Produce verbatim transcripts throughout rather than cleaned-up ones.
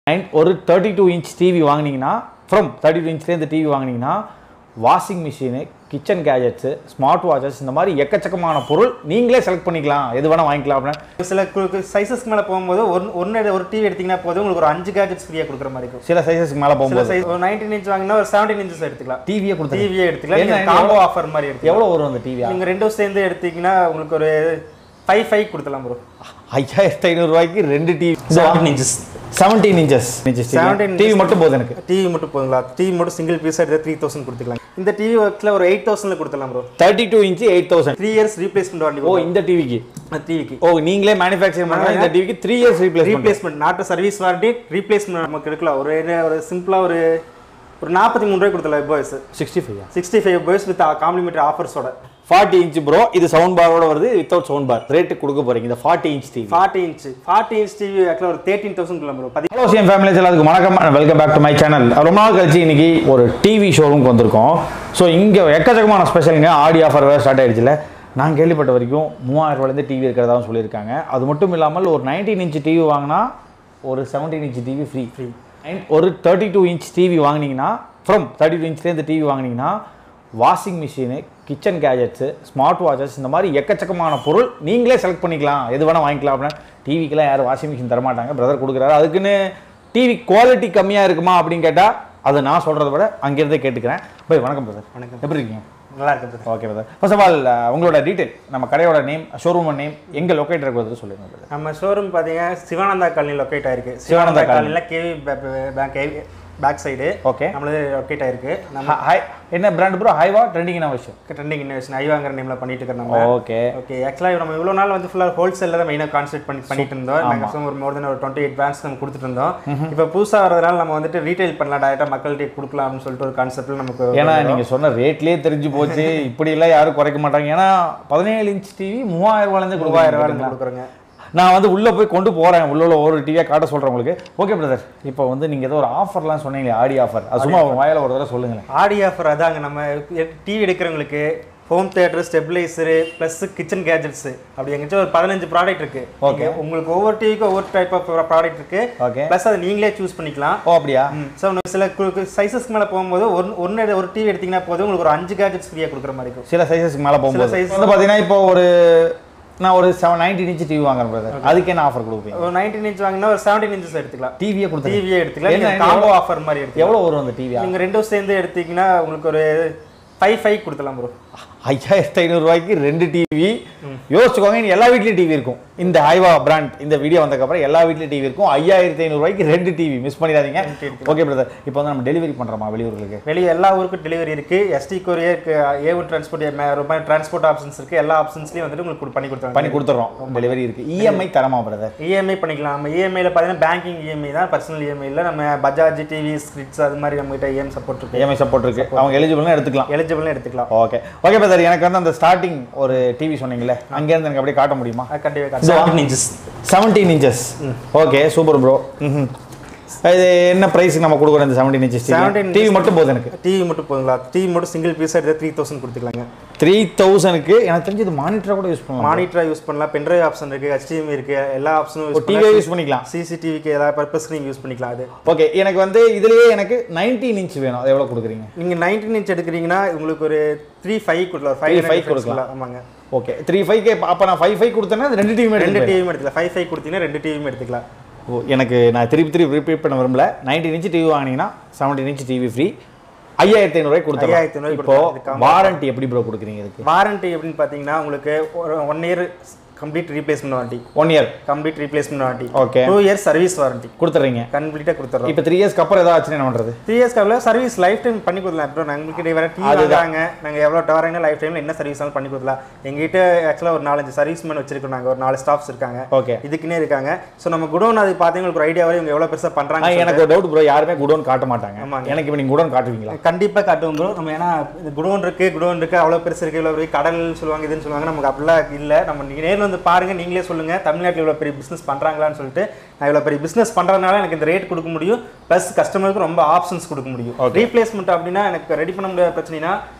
And ஒரு thirty two inch TV வாங்கினீங்கன்னா from thirty two இன்ச்லேருந்து டிவி வாங்கினீங்கன்னா washing machine, kitchen gadgets, smart watches, இந்த மாதிரி எக்கச்சக்கமான பொருள் நீங்களே செலக்ட் பண்ணிக்கலாம், எது வேணால் வாங்கிக்கலாம். அப்படின்னு சில சைஸஸ்க்கு மேலே போகும்போது ஒரு ஒன்று ஒரு டிவி எடுத்திங்கன்னா போதும் உங்களுக்கு ஒரு அஞ்சு கேஜெட்ஸ் ஃப்ரீயாக கொடுக்குற மாதிரி இருக்கும். சில சைஸஸ்க்கு மேலே போகும்போது சைஸ் ஒரு நைன்டீன் இன்ச் வாங்கினா ஒரு செவன்டீன் இன்ச்சஸ் எடுத்துக்கலாம். டிவியே கொடுத்து டிவியே எடுத்துக்கலாம். காம்போ ஆஃபர் மாதிரி எடுத்து எவ்வளோ வரும் அந்த டிவி? நீங்கள் ரெண்டும் சேர்ந்து எடுத்தீங்கன்னா உங்களுக்கு ஒரு ஃபைவ் ஃபைவ் கொடுத்துலாம் ப்ரோ. ஐயாயிரத்தி ஐநூறுரூவாய்க்கு ரெண்டு TV seventeen inches seventeen inches seventeen TV மட்டும் போதும். எனக்கு டிவி மட்டும் போதுங்களா? டிவி மட்டும் சிங்கிள் பீஸாக எடுத்து த்ரீ தௌசண்ட் கொடுத்துக்கலாம். இந்த டிவி ஒர்க்கில் ஒரு எயிட் தௌசண்ட்ல கொடுத்துலாம் bro. Thirty two inch eight thousand three years replacement warranty. ஓ, இந்த டிவிக்கு டிவிக்கு ஓ நீங்களே மேனுஃபேக்சர் பண்ணா இந்த டிவிக்கு three years replace replacement not service warranty, replacement நமக்கு எடுக்கலாம். ஒரு ஒரு சிம்பிளாக ஒரு ஒரு நாற்பத்தி மூணு ரூபாய் கொடுத்தலாம். Boys sixty five sixty five boys with complimentary ஆஃபர்ஸோட ஃபார்ட்டி இன்ச் ப்ரோ. இது சவுண்ட் பாரோட வருது, வித்தவுட் சவுண்ட் பார். ரேட்டு கொடுக்க போறீங்க இந்த forty inch TV. Forty inch forty inch TV ஆக்சுவலாக ஒரு thirteen thousand kilo bro. Hello CM families, எல்லாத்துக்கும் வணக்கம், welcome back to my channel. ரொம்ப நாள் கழிச்சு இன்னைக்கு ஒரு டிவி ஷோரூமுக்கு வந்திருக்கோம். ஸோ இங்கே எக்கச்சக்கமான ஸ்பெஷலுங்க. ஆடி ஆஃபர் வேறு ஸ்டார்ட் ஆகிடுச்சுல. நான் கேள்விப்பட்ட வரைக்கும் மூவாயிரம் ரூபாயிலேருந்து டிவி இருக்கிறதாவும் சொல்லியிருக்காங்க. அது மட்டும் இல்லாமல் ஒரு நைன்டீன் இன்ச் டிவி வாங்கினா ஒரு seventeen inch TV free free and ஒரு தேர்ட்டி டூ இன்ச் டிவி வாங்கினீங்கன்னா ஃப்ரம் தேர்ட்டி டூ இன்ச்லேருந்து டிவி வாங்கினீங்கன்னா washing machine, kitchen gadgets, smart watches, இந்த மாதிரி எக்கச்சக்கமான பொருள் நீங்களே செலக்ட் பண்ணிக்கலாம், எது வேணால் வாங்கிக்கலாம். அப்படின்னா டிவிக்கெலாம் யாரும் வாஷிங் மிஷின் தரமாட்டாங்க, பிரதர் கொடுக்குறாரு. அதுக்குன்னு டிவி குவாலிட்டி கம்மியாக இருக்குமா அப்படின்னு கேட்டால் அதை நான் சொல்கிறத விட அங்கேருந்தே கேட்டுக்கிறேன். போய் வணக்கம் பிரதர். வணக்கம், எப்படி இருக்கீங்க? நல்லா இருக்குது. Okay brother. First of all உங்களோட டீட்டெயில், நம்ம கடையோட நேம், ஷோரூம் நேம், எங்கே லொக்கேட் இருக்கிறது சொல்லுங்கள் பிரதர். நம்ம ஷோரூம் பார்த்தீங்கன்னா சிவானந்தா காலனி லொக்கேட் ஆயிருக்கு. சிவானந்தா காலனியில் KV bank back side. Okay, நம்மளது லொக்கேட் ஆயிருக்கு. நம்ம ஹாய் என்ன பிராண்ட் ப்ரோ? ஹைவா ட்ரெண்டிங் இன்னோவேஷன். ட்ரெண்டிங் இன்னோவேஷன் ஹைவாங்கிற நேமில் பண்ணிட்டு இருக்கோம் நம்ம. ஓகே ஓகே ஆக்சுவலாக நம்ம இவ்வளோ நாள் வந்து ஃபுல்லாக ஹோல்சேலில் தான் மெயினாக கான்சென்ட்ரேட் பண்ணி பண்ணிட்டு இருந்தோம். நாங்கள் ஒரு மோர் தென் ஒரு டுவெண்ட்டி எயிட் பிராண்ட்ஸ் நம்ம கொடுத்துட்டு இருந்தோம். இப்போ புதுசாக வரதுனால நம்ம வந்துட்டு ரீட்டைல் பண்ணலாம், டேரெக்டாக மக்கள்கிட்ட கொடுக்கலாம் அப்படின்னு சொல்லிட்டு ஒரு கான்செப்ட்டில் நமக்கு. ஏன்னா நீங்கள் சொன்ன ரேட்லேயே தெரிஞ்சு போச்சு, இப்படியெல்லாம் யாரும் குறைக்க மாட்டாங்க. ஏன்னா பதினேழு இன்ச் டிவி மூவாயிரம் ரூபாயிலேருந்து மூவாயிரம் ரூபாயிலேருந்து கொடுக்குறோங்க. நான் வந்து உள்ளே போய் கொண்டு போகிறேன், உள்ள ஒரு டிவியாக காட்ட சொல்கிறேன் உங்களுக்கு. ஓகே பிரதர், இப்போ வந்து நீங்கள் ஏதோ ஒரு ஆஃபர்லாம் சொன்னீங்களே, ஆடி ஆஃபர், அது சும்மா வாயில ஒரு தடவை சொல்லுங்களேன். ஆடி ஆஃபர் அதாங்க, நம்ம டிவி எடுக்கிறவங்களுக்கு home theatre, stabiliser plus kitchen gadgets அப்படி எங்கேயாச்சும் ஒரு பதினஞ்சு ப்ராடக்ட் இருக்குது. ஓகே, உங்களுக்கு ஒவ்வொரு டிவிக்கும் ஒவ்வொரு டைப் ஆஃப் ப்ராடக்ட் இருக்குது. ஓகே, ப்ளஸ் அதை நீங்களே சூஸ் பண்ணிக்கலாம். ஓ அப்படியா? ஸோ சில சைஸஸ்க்கு மேலே போகும்போது ஒரு ஒன்று ஒரு டிவி எடுத்திங்கன்னா போதும் உங்களுக்கு ஒரு அஞ்சு கேஜெட்ஸ் ஃப்ரீயாக கொடுக்குற மாதிரி இருக்கும். சில சைஸஸ்க்கு மேலே போகும்போது சைஸ் வந்து பார்த்தீங்கன்னா இப்போ ஒரு நான் ஒரு செவன் நைன்டீன் இன்ச் டிவி வாங்குறேன் பிரதர், அதுக்கு என்ன ஆஃபர் கொடுப்பீங்க? ஒரு நைன்டீன் இன்ச் வாங்கினா ஒரு செவன்டீன் இன்ச்சஸ் எடுத்துக்கலாம். டிவியே கொடுத்து டிவியே எடுத்துக்கலாம். காம்போ ஆஃபர் மாதிரி எடுத்து எவ்வளோ வரும் அந்த டிவி? நீங்கள் ரெண்டும் சேர்ந்து எடுத்தீங்கன்னா உங்களுக்கு ஒரு ஃபைவ் ஃபைவ் கொடுத்துலாம் ப்ரோ. ஐயாயிரத்தி ஐநூறுரூவாய்க்கு ரெண்டு டிவி. யோசிச்சுக்கோங்க, இனி எல்லா வீட்லேயும் டிவி இருக்கும். இந்த ஹைவா பிராண்ட் இந்த வீடியோ வந்ததுக்கப்புறம் எல்லா வீட்லேயும் டிவி இருக்கும். ஐயாயிரத்தி ஐநூறுரூவாய்க்கு ரெண்டு டிவி, மிஸ் பண்ணிடாதீங்க. ஓகே பிரதர், இப்போ வந்து நம்ம டெலிவரி பண்ணுறோமா வெளியூர்களுக்கு? வெளியே எல்லா ஊருக்கும் டெலிவரி இருக்குது. எஸ்டி கொரியருக்கு, ஏ ஒன் டிரான்ஸ்போர்ட், ரொம்ப டிரான்ஸ்போர்ட் ஆப்ஷன்ஸ் இருக்குது. எல்லா ஆப்ஷன்ஸ்லையும் வந்துட்டு உங்களுக்கு பண்ணி கொடுத்துருவோம் பண்ணி கொடுத்துட்றோம் டெலிவரி இருக்குது. இஎம்ஐ தரமா பிரதர்? இஎம்ஐ பண்ணிக்கலாம். நம்ம இஎம்ஐயில் பார்த்தீங்கன்னா பேங்கிங் இஎம்ஐ தான், பர்சனல் இஎம்ஐ இல்லை. நம்ம பஜாஜ், டிவி, ஸ்கிரிட்ஸ் அது மாதிரி நம்மகிட்ட இஎம் சப்போர்ட் இருக்குது. இஎம்ஐ சப்போர்ட் இருக்குது. அவங்க எலிஜிபிள்னா எடுத்துக்கலாம். எலிஜிபிள்னா எடுத்துக்கலாம். ஓகே ஓகே பிரதர், எனக்கு வந்து அந்த ஸ்டார்டிங் ஒரு டிவி சொன்னீங்களே, அங்கேருந்து எனக்கு அப்படியே காட்ட முடியுமா? கண்டிப்பாக seventeen inches seventeen inches okay, super bro. ம் இது என்ன ப்ரைஸுக்கு நம்ம கொடுக்குறோம் இந்த செவன்டீன் இன்ச்சஸ் செவன்டீன் டிவி மட்டும் போதும்? எனக்கு டிவி மட்டும் போதுங்களா? டிவி மட்டும் சிங்கிள் பீஸாக எடுத்து த்ரீ தௌசண்ட் கொடுத்துக்கலாங்க. த்ரீ தௌசண்ட்க்கு எனக்கு தெரிஞ்சு இது மானிட்டராக கூட யூஸ் பண்ணலாம். மானிட்டராக யூஸ் பண்ணலாம். பென்ட்ரைவ் ஆப்ஷன் இருக்குது, ஹெச்டிஎம்ஐ இருக்குது, எல்லா ஆப்ஷனும் டிவியை யூஸ் பண்ணிக்கலாம். சிசிடிவிக்கு எல்லா பர்பஸ்க்கு நீங்கள் யூஸ் பண்ணிக்கலாம். அது ஓகே, எனக்கு வந்து இதுலேயே எனக்கு நைன்டீன் இன்ச் வேணும். அது எவ்வளோ கொடுக்குறீங்க? நீங்கள் நைன்டீன் இன்ச் எடுக்கிறீங்கன்னா உங்களுக்கு ஒரு த்ரீ ஃபைவ் கொடுக்கலாம். ஃபைவ் ஃபைவ் கொடுக்கலாம். ஆமாங்க. ஓகே, த்ரீ ஃபைவ்க்கு அப்போ நான் ஃபைவ் ஃபைவ் கொடுத்தேன்னா ரெண்டு டிவி ரெண்டு டிவியும் எடுத்துக்கலாம். ஃபைவ் ஃபைவ் கொடுத்தீங்கன்னா ரெண்டு டிவியும் எடுத்துக்கலாம். ஓ, எனக்கு நான் திருப்பி திருப்பி ரிப்பீட் பண்ண விரும்பல. நைன்டீன் இன்ச் டிவி வாங்கினீங்கன்னா செவன்டீன் இன்ச் டிவி ஃப்ரீ. ஐயாயிரத்தி ஐநூறுவாய் கொடுத்தோம். ஐயாயிரத்தி ஐநூறு. இப்போ வாரண்டி எப்படி ப்ரோ கொடுக்குறீங்க இதுக்கு? வாரண்டி எப்படின்னு பார்த்தீங்கன்னா உங்களுக்கு ஒரு one year complete replacement warranty. One year complete replacement warranty. Okay, two years service warranty கொடுத்துறீங்க. கம்ப்ளீட்டாக கொடுத்துறோம். இப்போ த்ரீ இயர்ஸ்க்கு அப்புறம் ஏதாவது ஆச்சுன்னா என்ன பண்ணுறது? த்ரீ இயர்ஸ்க்கு அப்புறம் சர்வீஸ் லைஃப் டைம் பண்ணி கொடுக்கலாம். அப்புறம் நாங்கள் வேறு டிவி வாங்க, நாங்கள் எவ்வளோ டவராங்க லைஃப் டைமில் என்ன சர்வீஸ்னாலும் பண்ணி கொடுக்கலாம். எங்ககிட்ட ஆக்சுவலாக ஒரு நாலஞ்சு சர்வீஸ் மேன் வச்சிருக்கோம். நாங்கள் ஒரு நாலு ஸ்டாஃப்ஸ் இருக்காங்க. ஓகே, இதுக்குன்னே இருக்காங்க. ஸோ நம்ம குடோன் அது பார்த்தீங்கன்னா ஒரு ஐடியா வரை இவங்க எவ்வளோ பெருசாக பண்ணுறாங்க. எனக்கு ஒரு டவுட் ப்ரோ, யாருமே குடோன் காட்ட மாட்டாங்க. ஆமாம், எனக்கு இப்போ நீங்கள் குடோன் காட்டுவீங்களா? கண்டிப்பாக காட்டுவோம் ப்ரோ. நம்ம ஏன்னா குடோன் இருக்குது, குடோன் இருக்குது, அவ்வளோ பெருசு இருக்குது, இவ்வளோ பெரிய கடல் சொல்லுவாங்க, இதுன்னு சொல்லுவாங்க. நமக்கு அப்படிலாம் இல்லை. நம்ம நீங்கள் நேரில் வந்து பாருங்கள், நீங்களே சொல்லுங்க தமிழ்நாட்டில் இவ்வளோ பெரிய பிஸ்னஸ் பண்ணுறாங்களான்னு சொல்லிட்டு. நான் இவ்வளோ பெரிய பிஸ்னஸ் பண்ணுறதுனால எனக்கு இந்த ரேட் கொடுக்க முடியும், ப்ளஸ் கஸ்டமருக்கு ரொம்ப ஆப்ஷன்ஸ் கொடுக்க முடியும். ரீப்ளேஸ்மெண்ட் அப்படின்னா எனக்கு ரெடி பண்ண முடியாத பிரச்சனைனா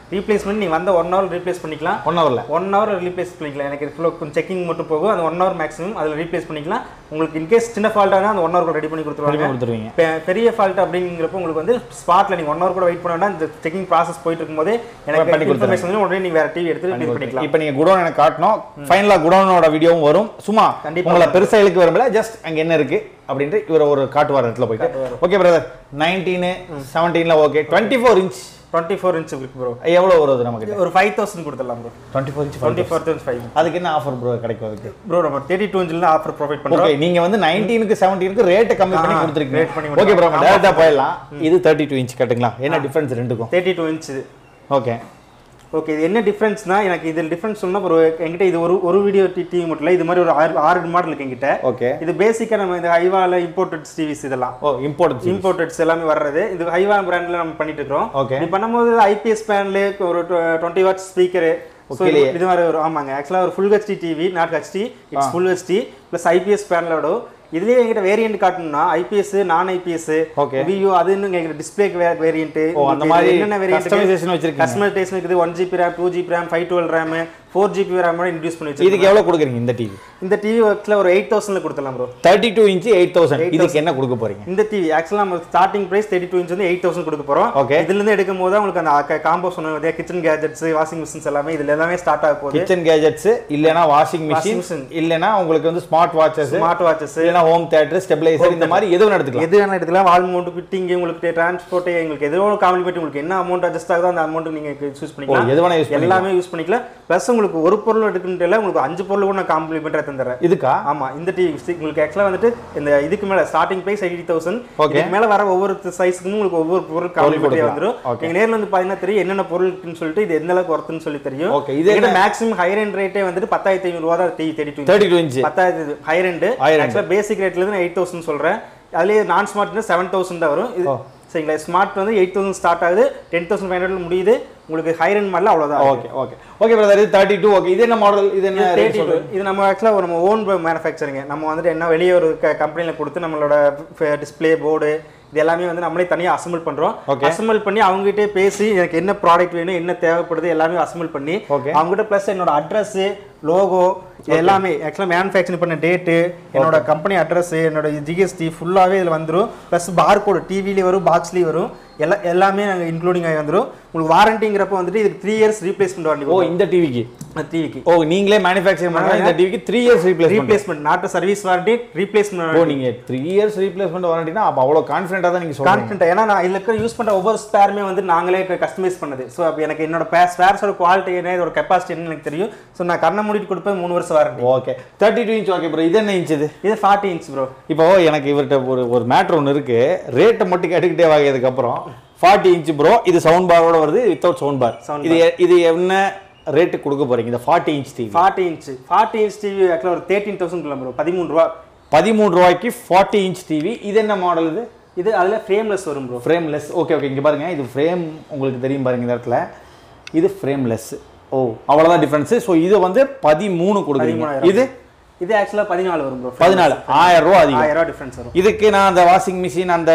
ரீப்ளேஸ்மெண்ட் நீங்க வந்த ஒன் ஹவர் ரீப்ளேஸ் பண்ணிக்கலாம். ஒன் ஹவர்ல ஒன் ஹவர் ரீப்ளேஸ் பண்ணிக்கலாம். எனக்கு ஃபுல்லா கொஞ்சம் செக்கிங் மட்டும் போகும். அது ஒன் ஹவர் மேக்ஸிமம் அதுல ரீப்ளேஸ் பண்ணிக்கலாம். உங்களுக்கு இன்கேஸ் சின்ன ஃபால்ட் ஆனா அந்த ஒன் ஹவர் கூட ரெடி பண்ணி கொடுத்துருவாங்க. பெரிய ஃபால்ட் அப்படிங்கிறப்ப உங்களுக்கு வந்து ஸ்பாட்ல நீங்க ஒன் ஹவர் கூட வெயிட் பண்ண வேண்டாம். இந்த செக்கிங் ப்ராசஸ் போயிட்டு இருக்கும்போது எனக்கு இன்ஃபர்மேஷன் வந்து உடனே நீங்க வேற டிவி எடுத்து ரிப்பேர் பண்ணிக்கலாம். இப்போ நீங்க குடோன் எனக்கு காட்டணும். ஃபைனலா குடோனோட வீடியோவும் வரும். சும்மா உங்களை பெருசா இழுக்கு வரும்ல, ஜஸ்ட் அங்க என்ன இருக்கு அப்படின்ட்டு இவர ஒரு காட்டுவார் இடத்துல போயிட்டு. ஓகே பிரதர், நைன்டீன் செவன்டீன்ல okay, twenty four inch twenty four inch இருக்கு ப்ரோ. எவ்வளவு வருது நமக்கு? ஒரு ஃபைவ் தௌசண்ட் கொடுத்துடலாம் bro. Twenty four inch twenty four thousand five. அதுக்கு என்ன ஆஃபர் ப்ரோ கிடைக்கும்? அதுக்கு ப்ரோ நம்ம தேர்ட்டி டூ இன்ச்ல ஆஃபர் ப்ரொவைட் பண்றோம். ஓகே, நீங்க வந்து நைன்டீனுக்கு செவன்டீனுக்கு ரேட் கம்மி பண்ணி கொடுத்துருக்கீங்க. ஓகே ப்ரோ, நம்ம டைரக்டா போயிடலாம். இது தேர்ட்டி டூ இன்ச் கட்டுங்களா? என்ன டிஃபரன்ஸ் ரெண்டுக்கும்? Thirty two inch. Okay okay, இது என்ன டிஃபரன்ஸ்னா, எனக்கு இதில் டிஃபரன்ஸ் சொன்னா ஒரு என்கிட்ட இது ஒரு ஒரு வீடியோ டிவி மட்டும் இல்லை, இது மாதிரி ஒரு ஆறு ஆறு மாடல் இருக்கு என்கிட்ட. ஓகே, இது பேசிக்கா நம்ம இந்த ஹைவால இம்போர்ட்டட் டிவிஸ் இதெல்லாம். ஓ, இம்போர்ட் இம்போர்ட்டட்ஸ் எல்லாமே வர்றது. இது ஹைவா பிராண்ட்ல நம்ம பண்ணிட்டு இருக்கோம். ஓகே, இது பண்ணும்போது ஐபிஎஸ் பேனல், ஒரு டுவெண்ட்டி வாட் ஸ்பீக்கர், இது மாதிரி ஒரு ஆமாங்க. ஆக்சுவலா ஒரு full HD TV, not HD, it's full HD plus IPS பேனலோட. இதுலயே என்கிட்ட வேரியன்ட் காட்டணும்னா ஐபிஎஸ், நான் ஐபிஎஸ், வியூ, அது இன்னும் எங்க டிஸ்ப்ளே வேரியன்ட், அந்த மாதிரி என்னென்ன வேரியன்ட் கஸ்டமைசேஷன் வச்சிருக்கீங்க? கஸ்டமைசேஷன் இருக்குது. One GB RAM, two GB RAM, five twelve RAM, four GB RAM introduce பண்ணி வச்சிருக்கீங்க. இதுக்கு எவ்வளவு கொடுக்குறீங்க இந்த டிவி? இந்த டிவி ஆக்சுவலா ஒரு எயிட் தௌசண்ட்ல கொடுத்துடலாம் bro. Thirty two inch eight thousand. இதுக்கு என்ன கொடுக்க போறீங்க? இந்த டிவி ஆக்சுவலா நம்ம starting price thirty two inch வந்து எயிட் தௌசண்ட் கொடுக்க போறோம். ஓகே, இதுல இருந்து எடுக்கும் போது உங்களுக்கு அந்த காம்போ சொன்னது கிச்சன் கேஜெட்ஸ், வாஷிங் மிஷின்ஸ் எல்லாமே இதுல எல்லாமே ஸ்டார்ட் ஆக போகுது. கிச்சன் கேஜெட்ஸ் இல்லனா வாஷிங் மிஷின் இல்லனா உங்களுக்கு வந்து ஸ்மார்ட் வாட்சஸ், ஸ்மார்ட் வாட்சஸ் இல்லனா ஹோம் தியேட்டர், ஸ்டெபிலைசர், இந்த மாதிரி எது வேணா எடுத்துக்கலாம். எது வேணா எடுத்துக்கலாம். வால் மவுண்ட், ஃபிட்டிங், உங்களுக்கு டிரான்ஸ்போர்ட், உங்களுக்கு எது வேணா காம்ப்ளிமெண்ட், உங்களுக்கு என்ன அமௌண்ட் அட்ஜஸ்ட் ஆகுதோ அந்த அமௌண்ட் நீங்க யூஸ் பண்ணிக்கலாம். எது வேணா யூஸ் பண்ணிக்கலாம், எல்லாமே யூஸ் பண்ணிக்கலாம். பிளஸ் உங்களுக்கு ஒரு பொருள் எடுக்கணும்னு உங்களுக்கு அஞ்சு பொருள் கூட நான் காம்ப்ளிமெண்டா தந்துறேன். இதுக்கா? ஆமா, இந்த டிவி உங்களுக்கு ஆக்சுவலா வந்துட்டு இந்த இதுக்கு மேல ஸ்டார்டிங் பிரைஸ் எயிட்டி தௌசண்ட். இதுக்கு மேல வர ஒவ்வொரு சைஸ்க்கும் உங்களுக்கு ஒவ்வொரு பொருள் காம்ப்ளிமெண்டா வந்துரும். நீங்க நேர்ல வந்து பாத்தீங்கன்னா தெரியும் என்னென்ன பொருள்னு சொல்லிட்டு இது எந்த அளவுக்கு ஒர்த்னு சொல்லி தெரியும். ஓகே, இது மேக்ஸிமம் ஹை ரேஞ்ச் ரேட்டே வந்துட்டு பத்தாயிரத்து ஐநூறு ரூபாய் தான் டிவி தேர்ட்டி டூ இன்ச். பத்தாயிரத்து ஹை ரேஞ்ச். ஆக்சுவலா பேசிக் ரேட்ல இருந்து எயிட் தௌசண்ட் சொல்றேன். அதுலயே நான் ஸ்மார்ட்னா செவன் தௌசண்ட் தான் வரும். இது சரிங்களா? ஸ்மார்ட் வந்து எயிட் தௌசண்ட் ஸ்டார்ட் ஆகுது, டென் தௌசண்ட் ஃபைவ் ஹண்ட்ரட்ல முடியுது. உங்களுக்கு ஹை ரேஞ்ச் மாடல் அவ்வளவுதான். ஓகே ஓகே ஓகே பிரதர், இது தேர்ட்டி டூ. ஓகே, இது என்ன மாடல்? இது என்ன தேர்ட்டி டூ? இது நம்ம ஆக்சுவலா நம்ம ஓன் மேனுஃபேக்சரிங். நம்ம வந்துட்டு என்ன வெளியே ஒரு கம்பெனில கொடுத்து நம்மளோட டிஸ்பிளே போர்டு இது எல்லாமே வந்து நம்மளே தனியாக அசம்பிள் பண்றோம். அசம்பிள் பண்ணி அவங்ககிட்டே பேசி எனக்கு என்ன ப்ராடக்ட் வேணும், என்ன தேவைப்படுது எல்லாமே அசம்பிள் பண்ணி அவங்ககிட்ட பிளஸ் என்னோட அட்ரஸ், லோகோ எல்லாமே ஆக்சுவலாக மேனுஃபேக்சரிங் பண்ண டேட்டு, என்னோட கம்பெனி அட்ரஸ், என்னோட ஜிஎஸ்டி ஃபுல்லாகவே இதில் வந்துடும். ப்ளஸ் பார் கோடு டிவிலேயே வரும், பாக்ஸ்லேயும் வரும், எல்லா எல்லாமே நாங்கள் இன்க்ளூடிங் ஆகி வந்துடும். உங்களுக்கு வாரண்டிங்கிறப்ப வந்துட்டு இதுக்கு த்ரீ இயர்ஸ் ரீப்ளேஸ்மெண்ட் வாரண்டி. ஓ, இந்த டிவிக்கு டிவிக்கு ஓ நீங்களே மேனுஃபேக்சரிங் பண்ணுங்க. இந்த டிவிக்கு three years replace replacement not service warranty, replacement. ஓ, நீங்க த்ரீ இயர்ஸ் ரீப்ளேஸ்மெண்ட் வாரண்டினா அப்போ அவ்வளோ கான்ஃபிடென்ட்டாக தான் நீங்கள் சொல்லுங்க. கான்ஃபிடென்ட், ஏன்னா நான் இதில் யூஸ் பண்ணுற ஒவ்வொரு ஸ்பேருமே வந்து நாங்களே கஸ்டமைஸ் பண்ணது. ஸோ அப்போ எனக்கு என்னோட ஸ்பேர்ஸோட குவாலிட்டி என்ன, இதோட கெப்பாசிட்டி என்னன்னு எனக்கு தெரியும். ஸோ நான் கண்ணை மூடிட்டு கொடுப்பேன் மூணு வருஷம் warranty. Okay, thirty two inch. Okay bro, இது என்ன இன்ச்? இது இது ஃபார்ட்டி இன்ச் ப்ரோ. இப்போ எனக்கு இவர்கிட்ட ஒரு ஒரு மேட்ரு ஒன்று இருக்கு. ரேட்டை மட்டும் கேட்டுக்கிட்டே வாங்கியதுக்கப்புறம் ஃபார்ட்டி இன்ச் ப்ரோ, இது சவுண்ட் பாரோட வருது, வித்தவுட் சவுண்ட் பார். இது இது என்ன ரேட்டு கொடுக்க போறீங்க இந்த forty inch TV? Forty inch forty inch TV ஆக்சுவலாக ஒரு தேர்ட்டீன் தௌசண்ட் ப்ரோ, பதிமூணு ரூபா. பதிமூணு ரூபாய்க்கு ஃபார்ட்டி இன்ச் டிவி. இது என்ன மாடல்? இது இது அதில் ஃப்ரேம்லெஸ் வரும் ப்ரோ. ஃப்ரேம்லெஸ். ஓகே ஓகே, இங்கே பாருங்க, இது ஃப்ரேம் உங்களுக்கு தெரியும் பாருங்க இந்த இடத்துல. இது ஃப்ரேம்லெஸ். ஓ, அவ்வளோதான் டிஃபரன்ஸ். ஸோ இது வந்து பதிமூணு கொடுக்குறீங்க. இது இது ஆக்சுவலா பதினாலு வரும் ப்ரோ. பதினாலு, ஆயிரம் ரூபாய் அதிகம், ஆயிரம் ரூபாய் டிஃபரன்ஸ் வரும். இதுக்கு நான் அந்த வாஷிங் மிஷின் அந்த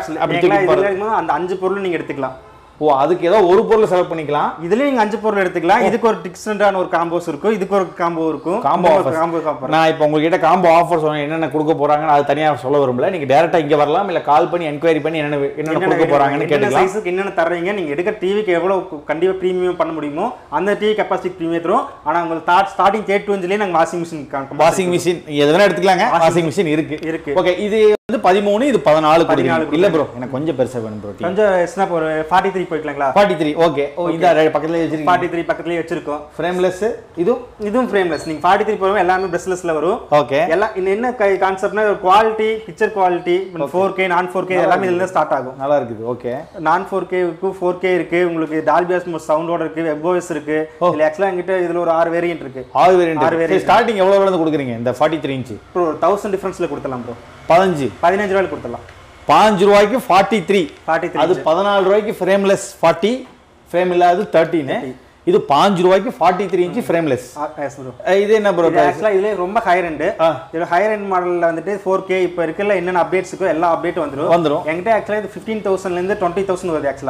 அந்த அஞ்சு பொருள் நீங்க எடுத்துக்கலாம். ஓ, அதுக்கு ஏதோ ஒரு பொருள் செலக்ட் பண்ணிக்கலாம். இதுல நீங்க அஞ்சு பொருள் எடுத்துக்கலாம். இதுக்கு ஒரு டிஃபரண்டான ஒரு காம்போஸ் இருக்கும், இதுக்கு ஒரு காம்போ இருக்கும். Combo combo offer. நான் இப்போ உங்ககிட்ட காம்போ ஆஃபர் சொன்னேன், என்னென்ன கொடுக்க போறாங்கன்னு அது தனியாக சொல்ல விரும்பல. நீங்க டைரக்டா இங்க வரலாம், இல்ல கால் பண்ணி என்கொயரி பண்ணி என்னென்ன என்னென்ன கொடுக்க போறாங்கன்னு கேட்டுக்கலாம். சைஸ்க்கு என்னென்ன தர்றீங்க, நீங்க எடுக்க டிவிக்கு எவ்வளவு கண்டிப்பா பிரீமியம் பண்ண முடியுமோ அந்த டிவி கெபாசிட்டி பிரீமியம் தரும். ஆனா உங்களுக்கு ஸ்டார்டிங் தேர்ட்டி டூ இன்ச்லயே நாங்க வாஷிங் மிஷின் வாஷிங் மிஷின் எது வேணா எடுத்துக்கலாங்க. வாஷிங் மிஷின் இருக்கு இருக்கு ஓகே, இது வந்து பதிமூணு, இது பதினாலு பதினாலு இல்ல ப்ரோ, எனக்கு கொஞ்சம் பெருசா வேணும் ப்ரோ. கொஞ்சம் ஸ்னாப் ஒரு ஃபார்ட்டி த்ரீ போய்க்கலாங்களா? Forty three. ஓகே. ஓ, இந்த பக்கத்துலயே வச்சிருக்கீங்க. ஃபார்ட்டி த்ரீ பக்கத்துலயே வச்சிருக்கோம். ஃப்ரேம்லெஸ். இது இதுவும் ஃப்ரேம்லெஸ். நீங்க ஃபார்ட்டி த்ரீ போறோம் எல்லாமே பிரஷ்லெஸ்ல வரும். ஓகே. எல்லாம் என்ன கான்செப்ட்னா quality, picture quality, four K, நான் ஃபோர் கே எல்லாமே இதுல ஸ்டார்ட் ஆகும். நல்லா இருக்குது. ஓகே. நான் ஃபோர் கே இருக்கு, ஃபோர் கே இருக்கு, உங்களுக்கு டால்பி அட்மாஸ் சவுண்டோட இருக்கு, வெப்ஓஎஸ் இருக்கு. இதுல ஆக்சுவலா என்கிட்ட இதுல ஒரு ஆறு வேரியன்ட் இருக்கு. ஆறு வேரியன்ட். ஆறு வேரியன்ட். ஸ்டார்டிங் எவ்வளவுல இருந்து கொடுக்குறீங்க இந்த forty three inch? Bro thousand டிஃபரன்ஸ்ல கொடுத்தலாம் ப்ரோ. பதினஞ்சு பதினஞ்சு ரூபாய்க்கு கொடுத்தலாம். பதினஞ்சு ரூபாய்க்கு ஃபார்ட்டி த்ரீ. Forty three. அது பதினாலு ரூபாய்க்கு ஃப்ரேம்லெஸ் ஃபார்ட்டி, ஃப்ரேம் இல்லாத தேர்ட்டீன். இது பதினஞ்சு ரூபாய்க்கு ஃபார்ட்டி த்ரீ இன்ச் ஃப்ரேம்லெஸ். இது என்ன ப்ரோ? ஆக்சுவலா இதுல ரொம்ப ஹை ரெண்ட். இது ஹை ரெண்ட் மாடல்ல வந்துட்டு ஃபோர் கே இப்போ இருக்கல என்னென்ன அப்டேட்ஸ் இருக்கோ எல்லா அப்டேட் வந்துரும் வந்துரும். என்கிட்ட ஆக்சுவலா இது ஃபிஃப்டீன் தௌசண்ட்ல இருந்து டுவெண்ட்டி தௌசண்ட் வருது. ஆக்சுவலா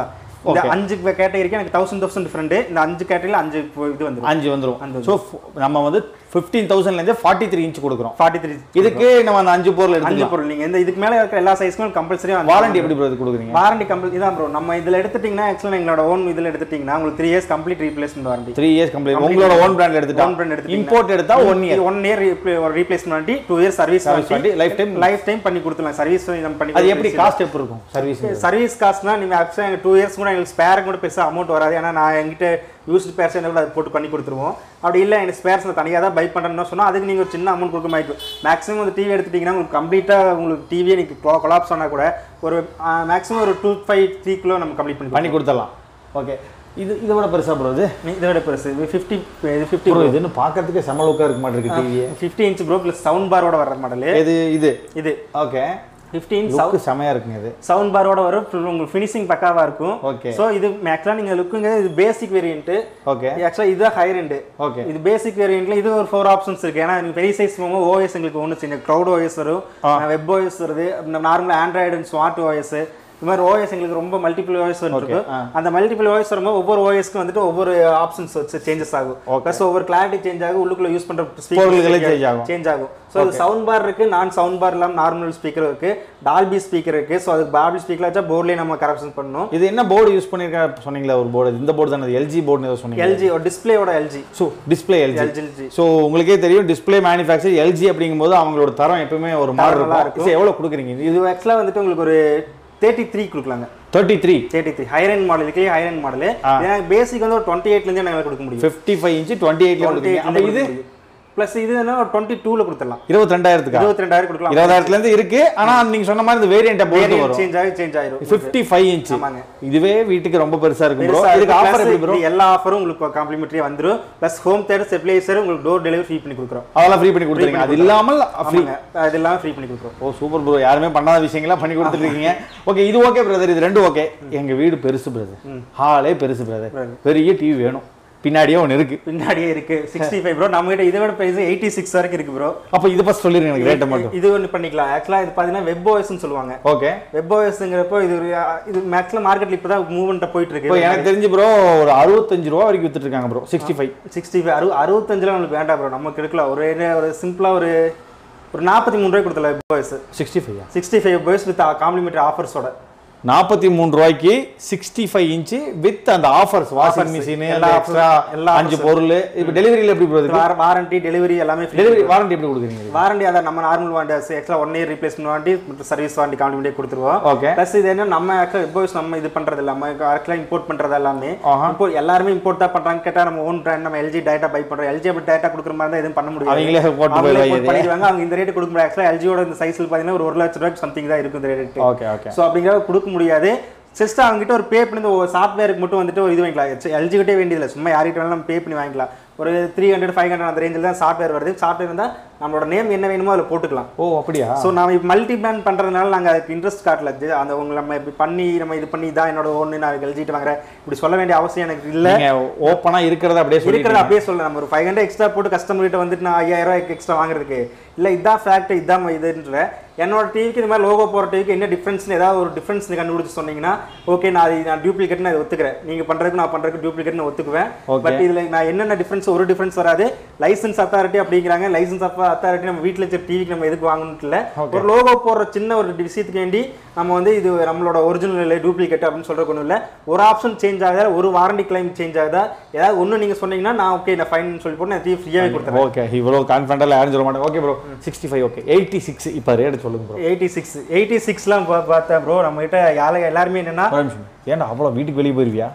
இந்த அஞ்சு கேட்டகரிக்கு எனக்கு தௌசண்ட் தௌசண்ட் டிஃபரெண்ட் இந்த அஞ்சு கேட்டகரியில் அஞ்சு இது வந்துடும் அஞ்சு வந்துடும் ஸோ நம்ம வந்து ஃபிஃப்டீன் தௌசண்ட்லேருந்து ஃபார்ட்டி த்ரீ இன்ச் கொடுக்குறோம் ஃபார்ட்டி த்ரீ இதுக்கு நம்ம அந்த அஞ்சு பொருள் எடுத்து அஞ்சு பொருள் நீங்கள் இந்த இதுக்கு மேலே இருக்கிற எல்லா சைஸ்க்கும் கம்பல்சரியாக வாரண்டி எப்படி ப்ரோ இது கொடுக்குறீங்க வாரண்டி கம்பல் இதான் ப்ரோ நம்ம இதில் எடுத்துட்டிங்கன்னா ஆக்சுவலாக எங்களோட ஓன் இதில் எடுத்துட்டிங்கன்னா உங்களுக்கு three years complete replacement warranty three years complete உங்களோட ஓன் பிராண்ட் எடுத்துட்டா ஓன் பிராண்ட் எடுத்து இம்போர்ட் எடுத்தா one year one year replacement warranty two years service warranty lifetime lifetime பண்ணி கொடுத்துலாம் சர்வீஸ் நம்ம பண்ணி அது எப்படி காஸ்ட் எப்படி இருக்கும் சர்வீஸ் சர்வீஸ் காஸ்ட்னா நீங்கள் ஆக்சுவலாக எங்கள் டூ இயர்ஸ் கூட எங்களுக்கு ஸ்பேர் கூட பெருசாக அமௌண்ட் வராது ஏன்னா நான் எங்கிட்ட யூஸ்டு ஸ்பேர்ஸ் என்ன கூட அதை போட்டு பண்ணி கொடுத்துருவோம் அப்படி இல்லை எனக்கு ஸ்பேர்ஸ் தனியாக தான் பை பண்ணுறேன்னு சொன்னால் அதுக்கு நீங்கள் ஒரு சின்ன அமௌண்ட் கொடுக்க மாதிரி மேக்ஸிமம் வந்து டிவி எடுத்துட்டிங்கன்னா உங்களுக்கு கம்ப்ளீட்டாக உங்களுக்கு டிவியே நீங்கள் கொலாப்ஸ் ஆனால் கூட ஒரு மேக்ஸிமம் ஒரு டூ ஃபைவ் த்ரீ கிலோ நம்ம கம்ப்ளீட் பண்ணி பண்ணி கொடுத்துடலாம் ஓகே இது இதை விட பெருசாக ப்ரோ இது இதை விட பெருசு இது ஃபிஃப்டி இது ஃபிஃப்டி ப்ரோ இதுன்னு பார்க்கறதுக்கு செம லுக்காக இருக்க மாட்டேருக்கு TV fifty inch bro plus sound பாரோட வர மாடல் இது இது இது ஓகே ஃபிஃப்டீன் சவுண்ட் செமையா இருக்குங்க இது சவுண்ட் பாரோட வரும் உங்களுக்கு ஃபினிஷிங் பக்காவா இருக்கும் ஓகே சோ இது ஆக்சுவலா நீங்க லுக்குங்க இது பேசிக் வேரியன்ட் ஓகே ஆக்சுவலா இது ஹையர் எண்ட் ஓகே இது பேசிக் வேரியன்ட்ல இது ஒரு ஃபோர் ஆப்ஷன்ஸ் இருக்கு ஏன்னா நீங்க பெரிய சைஸ் போகும்போது ஓஎஸ் உங்களுக்கு ஒன்று சின்ன க்ளவுட் ஓஎஸ் வரும் வெப் ஓஎஸ் வருது normal Android and smart OS இந்த மாதிரி ஓஎஸ் எங்களுக்கு ரொம்ப மல்டிபிள் ஓஎஸ் இருக்கு அந்த மல்டிபிள் ஓஎஸ் வரும்போது ஒவ்வொரு ஓஎஸ்க்கு வந்துட்டு ஒவ்வொரு ஆப்ஷன்ஸ் வச்சு சேஞ்சஸ் ஆகும் ப்ளஸ் ஒவ்வொரு கிளாரிட்டி சேஞ்ச் ஆகும் உள்ளுக்குள்ள யூஸ் பண்ற ஸ்பீக்கர் சேஞ்ச் ஆகும் ஸோ அது சவுண்ட் பார் இருக்கு நான் சவுண்ட் பார் இல்லாமல் நார்மல் ஸ்பீக்கர் இருக்கு டால்பி ஸ்பீக்கர் இருக்கு ஸோ அதுக்கு டால்பி ஸ்பீக்கர் வச்சா போர்ட்லேயே நம்ம கரெக்ஷன் பண்ணணும் இது என்ன போர்டு யூஸ் பண்ணிருக்க சொன்னீங்களா ஒரு போர்டு இந்த போர்டு தானே எல்ஜி போர்டு ஏதோ சொன்னீங்க எல்ஜி ஒரு டிஸ்பிளேயோட LG so display LG LG so உங்களுக்கே தெரியும் டிஸ்பிளே மேனுஃபேக்சர் எல்ஜி அப்படிங்கும்போது அவங்களோட தரம் எப்பவுமே ஒரு மாதிரி இருக்கும் எவ்வளோ கொடுக்குறீங்க இது ஆக்சுவலாக வந்துட்டு உங்களுக்கு ஒரு தேர்ட்டி த்ரீ கொடுக்கலாங்க thirty three thirty three high range model இதுக்கு ஹைரன் மாடல் ஏன்னா பேசிக் வந்து ஒரு டுவெண்ட்டி எயிட்லேருந்து எங்களால் கொடுக்க முடியும் ஃபிஃப்டி ஃபைவ் இன்ச்சு டுவெண்ட்டி எயிட்ல கொடுக்குறீங்க அப்போ இது ப்ளஸ் இது என்ன ஒரு டுவெண்ட்டி டூல கொடுத்துடலாம் இருபத்தி ரெண்டாயிரத்துக்கு இருபத்தி ரெண்டாயிரம் கொடுக்கலாம் இருபதாயிரத்துல இருந்து இருக்கு ஆனா நீங்க சொன்ன மாதிரி இந்த வேரியண்ட்டை பொறுத்து வரும் சேஞ்ச் ஆகி சேஞ்ச் ஆயிரும் ஃபிஃப்டி ஃபைவ் இன்ச் ஆமாங்க இதுவே வீட்டுக்கு ரொம்ப பெருசா இருக்கும் ப்ரோ இதுக்கு ஆஃபர் எப்படி ப்ரோ எல்லா ஆஃபரும் உங்களுக்கு காம்ப்ளிமெண்டரியா வந்துரும் ப்ளஸ் ஹோம் தியேட்டர் ஸ்டெபிலைசர் உங்களுக்கு டோர் டெலிவரி ஃப்ரீ பண்ணி கொடுக்குறோம் அதெல்லாம் ஃப்ரீ பண்ணி கொடுத்துறீங்க அது இல்லாமல் ஃப்ரீ அது எல்லாம் ஃப்ரீ பண்ணி கொடுக்குறோம் ஓ சூப்பர் ப்ரோ யாருமே பண்ணாத விஷயங்களா பண்ணி கொடுத்துட்டு இருக்கீங்க ஓகே இது ஓகே பிரதர் இது ரெண்டு ஓகே எங்க வீடு பெருசு பிரதர் ஹாலே பெருசு பிரதர் பெரிய டிவி வேணும் பின்னாடியே ஒன்று இருக்கு பின்னாடியே இருக்கு சிக்ஸ்டி ஃபைவ் ப்ரோ நம்ம கிட்ட இதோட பிரைஸ் எயிட்டி சிக்ஸ் வரைக்கும் இருக்கு ப்ரோ அப்போ இது ஃபர்ஸ்ட் சொல்லிருங்க எனக்கு ரேட்டை மட்டும் இது ஒன்று பண்ணிக்கலாம் ஆக்சுவலாக இது பார்த்தீங்கன்னா வெப் ஓஎஸ்ன்னு சொல்லுவாங்க ஓகே வெப் ஓஎஸ்ங்கிறப்போ இது இது மேக்ஸிமம் மார்க்கெட்ல இப்போ தான் மூவ்மெண்ட்டாக போயிட்டு இருக்கு இப்போ எனக்கு தெரிஞ்சு ப்ரோ ஒரு அறுபத்தஞ்சு ரூபா வரைக்கும் வித்துட்டு இருக்காங்க bro sixty five sixty five அறு அறுபத்தஞ்சுல உங்களுக்கு வேண்டாம் ப்ரோ நமக்கு எடுக்கலாம் ஒரு ஒரு சிம்பிளாக ஒரு ஒரு நாற்பத்தி மூணு ரூபாய் கொடுத்தல web OS sixty five sixty five web OS with complimentary ஆஃபர்ஸோட நாற்பத்தி மூணு ரூபாய்க்கு சிக்ஸ்டி ஃபைவ் இன்ச்சு வித் அந்த ஆஃபர்ஸ் வாஷிங் மிஷின் எல்லா எக்ஸ்ட்ரா எல்லா அஞ்சு பொருள் இப்போ டெலிவரியில் எப்படி போகுது வாரண்டி டெலிவரி எல்லாமே டெலிவரி வாரண்டி எப்படி கொடுக்குறீங்க வாரண்டி அதான் நம்ம normal warranty extra one year replacement warranty service warranty காம்ப்ளிமெண்டே கொடுத்துருவோம் ஓகே ப்ளஸ் இது என்ன நம்ம வெப்ஸ் நம்ம இது பண்றது இல்லாம ஆக்சுவலாக இம்போர்ட் பண்றது எல்லாமே இப்போ எல்லாருமே இம்போர்ட் தான் பண்றாங்க கேட்டால் நம்ம ஓன் பிராண்ட் நம்ம எல்ஜி டேட்டா பை பண்றோம் எல்ஜி அப்படி டேட்டா கொடுக்குற மாதிரி தான் எதுவும் பண்ண முடியாது அவங்களே போட்டு பண்ணிடுவாங்க அவங்க இந்த ரேட்டு கொடுக்க முடியாது ஆக்சுவலாக எல்ஜியோட இந்த சைஸில் பார்த்தீங்கன்னா ஒரு ஒரு லட்சம் ரூபாய்க்கு சம்திங் தான் இருக்கும் இந்த ரேட்டு ஓகே ஓகே ஸோ அப்படிங்கிறத கொடுக்க முடியாது ஜஸ்ட் அவங்ககிட்ட ஒரு பே பண்ணி ஒரு சாஃப்ட்வேருக்கு மட்டும் வந்துட்டு ஒரு இது வாங்கிக்கலாம் எல்ஜி கிட்டே வேண்டியதில்லை சும்மா யார்கிட்ட வேணாலும் நம்ம பே பண்ணி வாங்கிக்கலாம் ஒரு த்ரீ ஹண்ட்ரட் ஃபைவ் ஹண்ட்ரட் அந்த ரேஞ்சில் தான் சாஃப்ட்வேர் வருது சாஃப்ட்வேர் இருந்தால் நம்மளோட நேம் என்ன வேணுமோ அதில் போட்டுக்கலாம் ஓ அப்படியா ஸோ நம்ம இப்போ மல்டி பிராண்ட் பண்ணுறதுனால நாங்கள் அதுக்கு இன்ட்ரெஸ்ட் காட்டல அந்த உங்களை நம்ம இப்படி பண்ணி நம்ம இது பண்ணி தான் என்னோட ஒன்று நான் எல்ஜிட்டு வாங்குறேன் இப்படி சொல்ல வேண்டிய அவசியம் எனக்கு இல்லை ஓப்பனாக இருக்கிறத அப்படியே இருக்கிறத அப்படியே சொல்ல நம்ம ஒரு ஃபைவ் ஹண்ட்ரட் எக்ஸ்ட்ரா போட்டு கஸ்டமர்கிட்ட வந்துட்டு நான் ஐயாயிரம் ரூபாய்க்கு எக்ஸ்ட்ரா வாங்குறதுக்கு இல்லை இதான் ஃபேக்ட் இதான் இதுன்ற என்னோட டிவிக்கு இந்த மாதிரி லோகோ போகிற டிவிக்கு என்ன டிஃப்ரென்ஸ்னு ஏதாவது ஒரு டிஃப்ரென்ஸ் கண்டுபிடிச்சு சொன்னீங்கன்னா ஓகே நான் அது நான் டூப்ளிகேட் நான் ஒத்துக்கிறேன் நீங்கள் பண்ணுறதுக்கு நான் பண்ணுறதுக்கு டூப்ளிகேட் நான் ஒத்துக்குவேன் பட் இதில் நான் என்னென்ன டிஃப்ரென்ஸ் ஒரு டிஃப்ரென்ஸ் வராது லைசன்ஸ் அத்தாரிட்டி அப்படிங்கிறாங்க லைசன்ஸ் அத்தாரிட்டி நம்ம வீட்டில் வச்சு டிவிக்கு நம்ம எதுக்கு வாங்கணும்னு இல்லை ஒரு லோகோ போடுற சின்ன ஒரு விஷயத்துக்கு வேண்டி நம்ம வந்து இது நம்மளோட ஒரிஜினல் இல்லை டூப்ளிகேட் அப்படின்னு சொல்கிற ஒன்றும் இல்லை ஒரு ஆப்ஷன் சேஞ்ச் ஆகுதா ஒரு வாரண்டி கிளைம் சேஞ்ச் ஆகுதா ஏதாவது ஒன்று நீங்கள் சொன்னீங்கன்னா நான் ஓகே நான் ஃபைன் சொல்லி போட்டு நான் டிவி ஃப்ரீயாகவே கொடுத்தேன் ஓகே இவ்வளோ கான்ஃபிடென்ட்டாக யாரும் சொல்ல மாட்டேன் okay bro sixty five okay eighty six இப்போ ரேட் சொல்லுங்க ப்ரோ எயிட்டி சிக்ஸ் எயிட்டி சிக்ஸ்லாம் பார்த்தேன் ப்ரோ நம்ம கிட்ட யாரை எல்லாருமே என்னன்னா ஏன்னா அவ்வளோ வீட்டுக்கு வெளியே போயிருவியா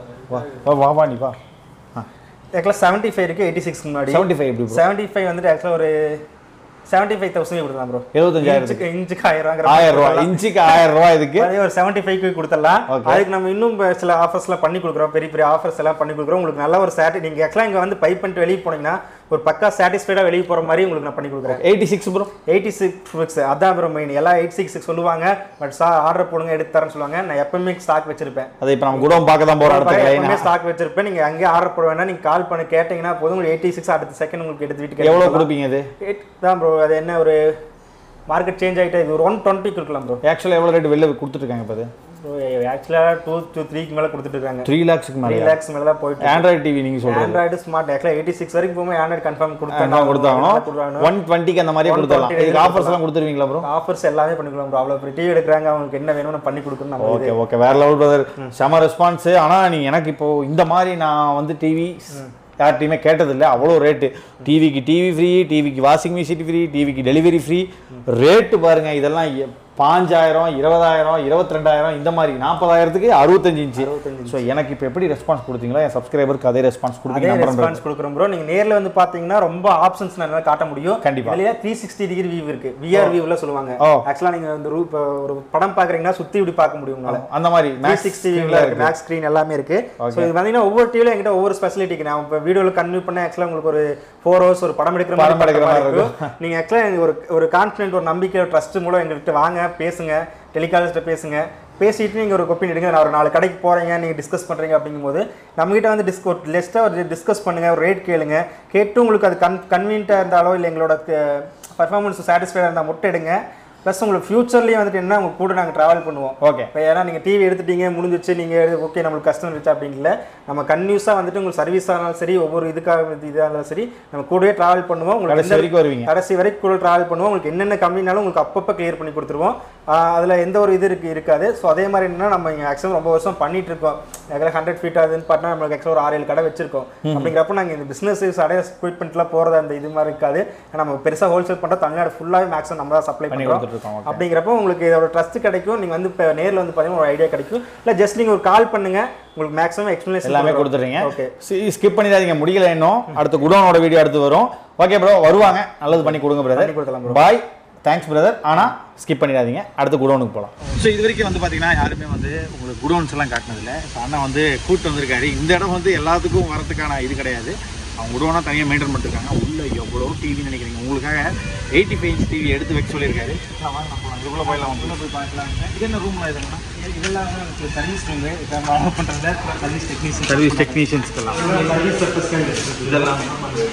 வா வா வா நீ வா ஆக்சுவலாக செவன்ட்டி ஃபைவ் இருக்குது எயிட்டி சிக்ஸ் முன்னாடி செவன்ட்டி ஃபைவ் எப்படி செவன்ட்டி ஃபைவ் வந்துட்டு ஆக்சுவலாக ஒரு செவன்ட்டி ஃபைவ் தௌசண்ட் கொடுக்கலாம் ப்ரோ எழுபத்தஞ்சாயிரத்துக்கு இன்ச்சுக்கு ஆயிரம் ரூபா ஆயிரம் ரூபா இன்ச்சுக்கு ஆயிரம் ரூபா இதுக்கு அதே ஒரு செவன்ட்டி ஃபைவ்க்கு கொடுத்துடலாம் அதுக்கு நம்ம இன்னும் சில ஆஃபர்ஸ்லாம் பண்ணி கொடுக்குறோம் பெரிய பெரிய ஆஃபர்ஸ் எல்லாம் பண்ணி கொடுக்குறோம் உங்களுக்கு நல்ல ஒரு சாட்டி நீங்கள் ஆக்சுவலாக இங்கே வந்து பை பண்ணிட்டு வெளியே போனீங்கன்னா ஒரு பக்கா சாட்டிஸ்ஃபைடாக வெளியே போகிற மாதிரி உங்களுக்கு நான் பண்ணி கொடுக்குறேன் eighty six bro eighty six அதான் ப்ரோ மெயின் எல்லாம் எயிட் சிக்ஸ் சொல்லுவாங்க பட் சா ஆர்டர் போடுங்க எடுத்து தரேன்னு சொல்லுவாங்க நான் எப்பவுமே ஸ்டாக் வச்சிருப்பேன் அதை இப்போ நம்ம குடோன் பார்க்க தான் போகிறோம் எப்பவுமே ஸ்டாக் வச்சிருப்பேன் நீங்கள் அங்கேயே ஆர்டர் போட வேணா நீங்கள் கால் பண்ணி கேட்டிங்கன்னா போதும் உங்களுக்கு எயிட்டி சிக்ஸ் அடுத்த செகண்ட் உங்களுக்கு எடுத்து வீட்டுக்கு எவ்வளோ கொடுப்பீங்க அது எயிட் தான் ப்ரோ அது என்ன ஒரு மார்க்கெட் சேஞ்ச் ஆகிட்டே இது ஒரு ஒன் டுவெண்ட்டி கொடுக்கலாம் ப்ரோ. ஆக்சுவலாக எவ்வளோ ரேட் வெளில கொடுத்துருக்காங்க இப்போ? ஆக்சுவலாக டூ டூ த்ரீக்கு மேலே கொடுத்துட்டு இருக்காங்க. த்ரீ லேக்ஸ்க்கு மேலே த்ரீ லேக்ஸ் மேலே போயிட்டு ஆண்ட்ராய்டு டிவி நீங்கள் சொல்லுங்கள். ஆண்ட்ராய்டு ஸ்மார்ட் ஆக்சுவலாக எயிட்டி சிக்ஸ் வரைக்கும் போகும்போது ஆண்ட்ராய்டு கன்ஃபார்ம் கொடுத்தாங்க கொடுத்தாங்க ஒன் டுவெண்ட்டிக்கு அந்த மாதிரி கொடுத்துடலாம். இதுக்கு ஆஃபர்ஸ் எல்லாம் கொடுத்துருவீங்களா ப்ரோ? ஆஃபர்ஸ் எல்லாமே பண்ணிக்கலாம் ப்ரோ. அவ்வளோ பெரிய டிவி எடுக்கிறாங்க, அவங்களுக்கு என்ன வேணும்னு பண்ணி கொடுக்கணும். ஓகே ஓகே வேற லெவல் பிரதர். செம ரெஸ்பான்ஸ். ஆனால் நீ எனக்கு இப்போ இந்த மாதிரி நான் வந்து டிவி யார்ட்டையுமே கேட்டதில்லை. அவ்வளோ ரேட்டு. டிவிக்கு டிவி ஃப்ரீ, டிவிக்கு வாஷிங் மிஷின் ஃப்ரீ, டிவிக்கு டெலிவரி ஃப்ரீ. ரேட்டு பாருங்கள், இதெல்லாம் பாஞ்சாயிரம், இருபதாயிரம், இருபத்தி ரெண்டாயிரம், இந்த மாதிரி நாற்பதாயிரத்துக்கு அறுபத்தஞ்சு இன்ச்சு. ஸோ எனக்கு இப்போ எப்படி ரெஸ்பான்ஸ் கொடுத்தீங்களோ என் சப்ஸ்கிரைபருக்கு அதே ரெஸ்பான்ஸ் கொடுத்தீங்க. ரெஸ்பான்ஸ் கொடுக்குறோம் ப்ரோ. நீங்கள் நேரில் வந்து பார்த்தீங்கன்னா ரொம்ப ஆப்ஷன்ஸ் நல்லா காட்ட முடியும். கண்டிப்பாக இல்லையா த்ரீ சிக்ஸ்டி டிகிரி வியூ இருக்கு, விஆர் வியூவில் சொல்லுவாங்க. ஆக்சுவலாக நீங்கள் வந்து இப்போ ஒரு படம் பார்க்குறீங்கன்னா சுற்றி இப்படி பார்க்க முடியும். அந்த மாதிரி த்ரீ சிக்ஸ்டி வியூவில் இருக்குது, மேக்ஸ் ஸ்க்ரீன் எல்லாமே இருக்கு. ஸோ இது பார்த்தீங்கன்னா ஒவ்வொரு டிவியில் என்கிட்ட ஒவ்வொரு ஸ்பெசிலிட்டிக்கு நான் இப்போ வீடியோவில் கன்வியூ பண்ண ஆக்சுவலாக உங்களுக்கு ஒரு ஃபோர் ஹவர்ஸ் ஒரு படம் எடுக்கிற மாதிரி எடுக்கிற மாதிரி இருக்கும். நீங்கள் ஆக்சுவலாக ஒரு ஒரு கான்ஃபிடென்ட், ஒரு நம்பிக்கை, ட்ரஸ்ட் மூலம் எங்கள்கிட்ட வாங்க, பேசுங்க, டெலிகாலிஸ்ட்டை பேசுங்க. பேசிட்டு நீங்கள் ஒரு ஒப்பீனியன் எடுங்க. நான் ஒரு நாலு கடைக்கு போகிறீங்க, நீங்கள் டிஸ்கஸ் பண்ணுறீங்க அப்படிங்கும்போது நம்மகிட்ட வந்து டிஸ்கோ லெஸ்ட்டாக ஒரு டிஸ்கஸ் பண்ணுங்கள், ஒரு ரேட் கேளுங்க. கேட்டு உங்களுக்கு அது கன் கன்வீனியன்ட்டாக இருந்தாலோ இல்லை எங்களோட பர்ஃபார்மன்ஸ் சாட்டிஸ்ஃபைடாக இருந்தால் மட்டும் எடுங்க. ப்ளஸ் உங்களுக்கு ஃபியூச்சர்லேயும் வந்துட்டு என்ன உங்கள் கூட நாங்கள் ட்ராவல் பண்ணுவோம். ஓகே. இப்போ ஏன்னா நீங்கள் டிவி எடுத்துட்டீங்க முடிஞ்சிச்சு, நீங்கள் ஓகே நம்மளுக்கு கஸ்டமர் இருந்துச்சு அப்படிங்கல, நம்ம கன்யூஸாக வந்துட்டு உங்களுக்கு சர்வீஸ் ஆனாலும் சரி, ஒவ்வொரு இதுக்காக இதாக இருந்தாலும் சரி, நம்ம கூடவே ட்ராவல் பண்ணுவோம். உங்களுக்கு கடைசி வரைக்கும் வருவீங்க. கடைசி வரைக்கும் கூட ட்ராவல் பண்ணுவோம். உங்களுக்கு என்னென்ன கம்மினாலும் உங்களுக்கு அப்பப்போ கிளியர் பண்ணி கொடுத்துருவோம். அதில் எந்த ஒரு இது இருக்கு இருக்காது. ஸோ அதே மாதிரி என்னன்னா நம்ம இங்கே ஆக்சுவலாக ரொம்ப வருஷம் பண்ணிட்டு இருக்கோம். ஆக்சுவலாக ஹண்ட்ரட் ஃபீட் ஆகுதுன்னு பார்த்தா நம்மளுக்கு ஆக்சுவலாக ஒரு ஆறு ஏழு கடை வச்சிருக்கோம். அப்படிங்கிறப்ப நாங்கள் இந்த பிஸ்னஸ் அடைய எக்யூப்மெண்ட்லாம் போகிறது அந்த இது மாதிரி இருக்காது. நம்ம பெருசாக ஹோல்சேல் பண்ணுறோம். தமிழ்நாடு ஃபுல்லாகவே மேக்ஸிமம் நம்ம தான் சப்ளை பண்ணி கொடுத்துருக்கோம். அப்படிங்கிறப்ப உங்களுக்கு இதோட ட்ரஸ்ட் கிடைக்கும். நீங்கள் வந்து இப்போ நேரில் வந்து பார்த்தீங்கன்னா ஒரு ஐடியா கிடைக்கும். இல்லை ஜஸ்ட் நீங்கள் ஒரு கால் பண்ணுங்க, உங்களுக்கு மேக்ஸிமம் எக்ஸ்பிளனேஷன் எல்லாமே கொடுத்துறீங்க. ஓகே, ஸ்கிப் பண்ணிடாதீங்க, முடியல இன்னும். அடுத்த குடோனோட வீடியோ அடுத்து வரும். ஓகே ப்ரோ, வருவாங்க, நல்லது பண்ணி கொடுங்க பிரதர். பண்ணி கொடுக்கலாம். Bye, thanks brother. ஆனால் ஸ்கிப் பண்ணிடாதீங்க, அடுத்த குடோனுக்கு போகலாம். ஸோ இது வரைக்கும் வந்து பார்த்தீங்கன்னா யாருமே வந்து உங்களுக்கு குடோன்ஸ் எல்லாம் காட்டினதில்லை. ஸோ அண்ணா வந்து கூட்டு வந்திருக்காரு. இந்த இடம் வந்து எல்லாத்துக்கும் வரதுக்கான இது கிடையாது. அவங்க குடோனாக தனியாக மெயின்டைன் பண்ணிருக்காங்க. உள்ள எவ்வளோ டிவி நினைக்கிறீங்க, உங்களுக்காக எயிட்டி ஃபைவ் இன்ச் டிவி எடுத்து வைக்க சொல்லியிருக்காரு. இதுக்குள்ளே போயிடலாம், உள்ள போய் பார்க்கலாம். இது என்ன ரூம்ல இதுன்னா இதெல்லாம் சர்வீஸ் ரூமு, ஆஃப் பண்ணுறதுல சர்வீஸ் டெக்னீஷியன் சர்வீஸ் டெக்னீஷியன்ஸ்க்கெல்லாம் சர்வீஸ் பர்பஸ்க்காக இதெல்லாம்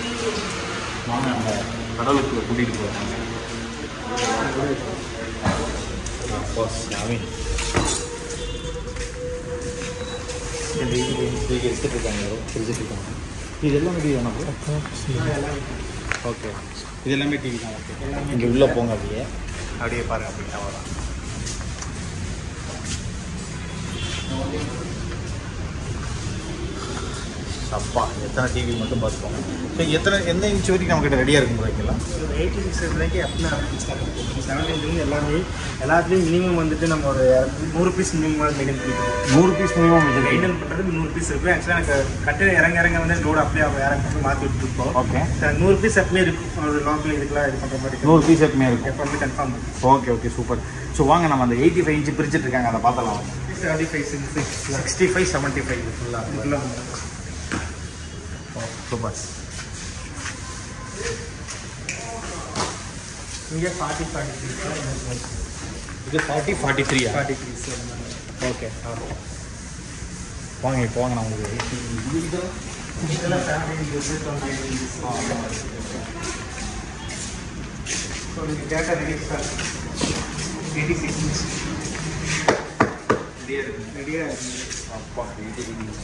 வாங்க நம்ம கடலுக்கு கூட்டிகிட்டு போகிறாங்க. எடுத்துட்டு இருக்காங்க, எடுத்துட்டு இருக்காங்க. இது எல்லாமே டிவி தானே? ஓகே, இது எல்லாமே டிவி தான். ஓகே, இங்கே உள்ளே போங்க, அப்படியே அப்படியே பாருங்க. அப்படி அவ்வளோதான். அப்பா, எத்தனை டிவி மட்டும் பார்த்துக்கோங்க. ஸோ எத்தனை எந்த இன்ச் வரைக்கும் நம்மக்கிட்ட ரெடியாக இருக்கும் முறைக்கெல்லாம்? எயிட்டி சிக்ஸ் வரைக்கும் அப்படின்னா செவன்டி இன்ச் எல்லாமே எல்லாத்துலேயும் மினிமம் வந்துட்டு நம்ம ஒரு நூறு பீஸ் மினிமம் மெயின்டைன் பண்ணிக்கிறோம். நூறு பீஸ் மினிமம் மெயின்டைன் பண்ணுறது நூறு பீஸ் இருக்குது. ஆக்சுவலாக எனக்கு கட்டு இறங்க இறங்க வந்து லோடு அப்படியே இறங்க மாற்றி விட்டுருக்கோம். ஓகே, நூறு பீஸ் எப்பவுமே இருக்கும். ஒரு லோக்கல் இதுக்கெல்லாம் இது பண்ணுற மாதிரி நூறு பீஸ் எப்பவுமே இருக்கும், எப்பவுமே கன்ஃபார்ம் இருக்கும். Okay okay, super. ஸோ வாங்க நம்ம அந்த எயிட்டி ஃபைவ் இன்ச்சு பிரிச்சுட்டு இருக்காங்க, அதை பார்த்தலாம். Seventy five sixty five seventy five ஃபுல்லாக ஃபுல்லாக சூப்பர். இங்கே ஃபார்ட்டி ஃபார்ட்டி த்ரீ இது ஃபார்ட்டி ஃபார்ட்டி த்ரீயா? Forty three sir. ஓகே, வாங்க இப்போ வாங்க நான் உங்களுக்கு இதெல்லாம் family data release sir eighty six inch ரெடியாக இருக்குது. ரெடியாக இருக்குது. அப்பா, எயிட்டி சிக்ஸ்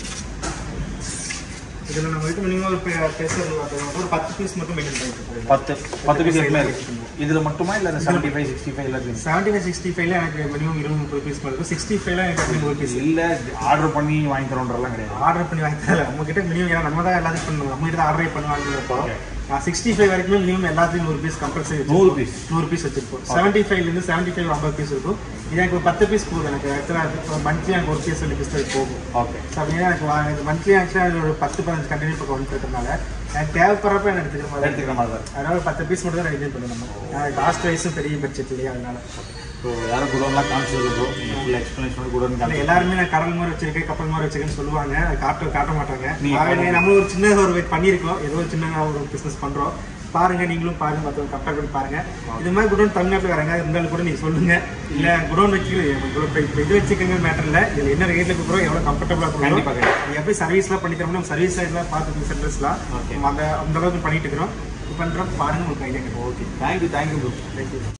இதில் நம்ம வீட்டு மினிமம் ஒரு பேசர் ஒரு பத்து பீஸ் மட்டும் மெயின்டைன் பண்ணிட்டு பத்து பத்து பீஸ் எல்லாமே இருக்குது. இதில் மட்டுமா இல்லை செவன்ட்டி ஃபைவ் சிக்ஸ்டி ஃபைவ் எல்லாத்தையும்? செவன்ட்டி ஃபைவ் சிக்ஸ்டி ஃபைவ்ல எனக்கு மினிமம் இருபது முப்பது பீஸ் இருக்கும். சிக்ஸ்டி ஃபைவ்ல எனக்கு நூறு பீஸ் இல்லை. ஆர்டர் பண்ணி வாங்கி தரோன்றலாம் கிடையாது. ஆர்டர் பண்ணி வாங்கி தரல நம்மகிட்ட மினிமம். ஏன்னா நம்ம தான் எல்லாத்தையும் பண்ணுவோம், நம்மகிட்ட தான் ஆர்டரே பண்ணி வாங்கிருப்போ. நான் சிக்ஸ்டி ஃபைவ் வரைக்குமே மினிமம் எல்லாத்தையும் நூறு பீஸ் கம்பல்சரி நூறு பீஸ் நூறு பீஸ் வச்சிருப்போம். செவன்ட்டி ஃபைவ்லேருந்து செவன்ட்டி ஃபைவ் ஐம்பது பீஸ் இருக்கும். இது எனக்கு ஒரு பத்து பீஸ் போகுது. எனக்கு ஆக்சுவலாக மந்த்லி எனக்கு ஒரு பீஸ் ரெண்டு பீஸ் போகும். ஓகே, ஸோ அப்படின்னா எனக்கு மந்த்லி ஆக்சுவலாக ஒரு பத்து பதினஞ்சு கண்டினியூ இப்போ வந்துட்டு இருக்கிறதுனால எனக்கு தேவைப்படுறப்ப எனக்கு எடுத்துக்கிற மாதிரி எடுத்துக்கிற மாதிரி தான். அதனால பத்து பீஸ் மட்டும் தான் ரெடி பண்ணணும். நம்ம காஸ்ட் வைஸும் பெரிய பட்ஜெட் இல்லையா, அதனால ஸோ யாரும் குடோன்லாம் காமிச்சிருக்கோம். ஃபுல் எக்ஸ்பிளேஷன் குடோன் எல்லாருமே நான் கடல் மாதிரி வச்சிருக்கேன், கப்பல் மாதிரி வச்சிருக்கேன்னு சொல்லுவாங்க. அதை காட்ட காட்ட மாட்டாங்க. நம்ம ஒரு சின்ன ஒரு பண்ணியிருக்கோம், ஏதோ ஒரு சின்ன ஒரு பிஸ்னஸ் பண்ணுறோம். பாருங்க, நீங்களும் பாருங்க, மற்றவங்க கம்பேர் பண்ணி பாருங்க. இது மாதிரி குடோன் தமிழ்நாட்டில் வராங்க இருந்தாலும் கூட நீங்கள் சொல்லுங்க. இல்லை குடோன் வச்சுக்க இது வச்சுக்கங்க மேட்டர் இல்லை. இதில் என்ன ரேட்டில் கொடுக்குறோம், எவ்வளோ கம்ஃபர்டபுளாக கொடுக்குறோம், எப்படி சர்வீஸ்லாம் பண்ணி தரோம். நம்ம சர்வீஸ் சைட்லாம் பார்த்து சென்டர்ஸ்லாம் அந்த அந்த அளவுக்கு பண்ணிட்டு இருக்கிறோம். பண்ணுறோம் பாருங்க, உங்களுக்கு idea. Okay, thank you thank you bro, thank you.